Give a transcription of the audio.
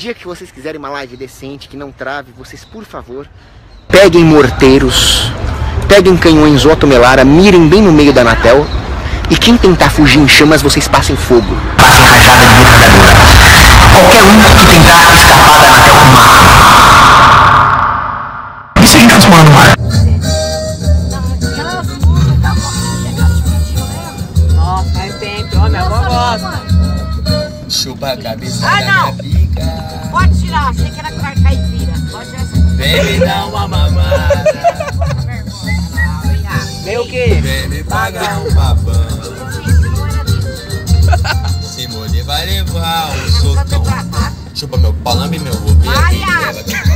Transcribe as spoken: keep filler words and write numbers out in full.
dia que vocês quiserem uma live decente, que não trave, vocês, por favor, peguem morteiros, peguem canhões Otto Melara, mirem bem no meio da Anatel, e quem tentar fugir em chamas, vocês passem fogo. Passem rajada de metralhadora. Qualquer um que tentar escapar da Anatel com mata. Isso aí, transformando no mar. Nossa, faz tempo, ó, minha avó gosta. Chupa a cabeça ah, da não. minha pica. Pode tirar, achei que era caipira. Pode tirar essa. Vem me dar uma mamada. Vem o quê? Vem me pagar um babão. Se morder vai levar um socão. Chupa meu pau, lambe meu ovo.